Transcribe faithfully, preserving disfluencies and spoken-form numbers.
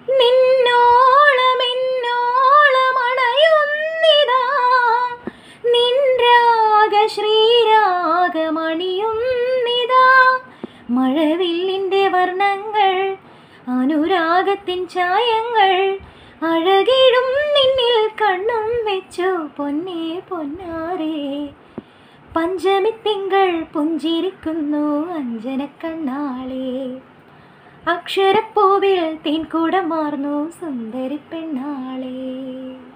നിന്നോളമെന്നോളമണയുന്നിതാ നിൻ രാഗ ശ്രീരാഗമണിയുന്നിതാ മഴവില്ലിൻ്റെ വർണ്ണങ്ങൾ അനുരാഗത്തിൻ ചായങ്ങൾ അഴകിടും നിന്നിൽ കണ്ണും വെച്ചു പൊന്നേ പൊന്നാരേ പഞ്ചമിത്തിങ്കൾ പുഞ്ചിരിക്കുന്നു അഞ്ജനക്കണ്ണാളേ അക്ഷരപ്പൂവിൽ തേൻകൂടമാർന്നു സുന്ദരി പെണ്ണാളേ.